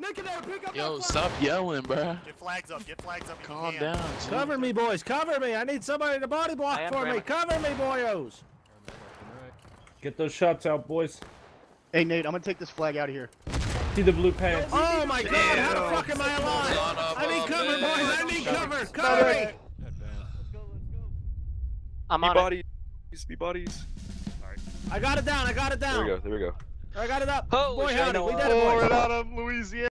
Yo, stop yelling, bro. Get flags up. Get flags up. Calm down. Cover me, boys. Cover me. I need somebody to body block for me. Cover me, boyos. Get those shots out, boys. Hey, Nate, I'm gonna take this flag out of here. See the blue pants. Oh my God! How the fuck am I alive? I need cover, boys. I need cover. Cover me. I'm on it. Be bodies. I got it down. I got it down. There we go. I got it up. Holy boy, shit. howdy. We did it, boys. We're out of Louisiana.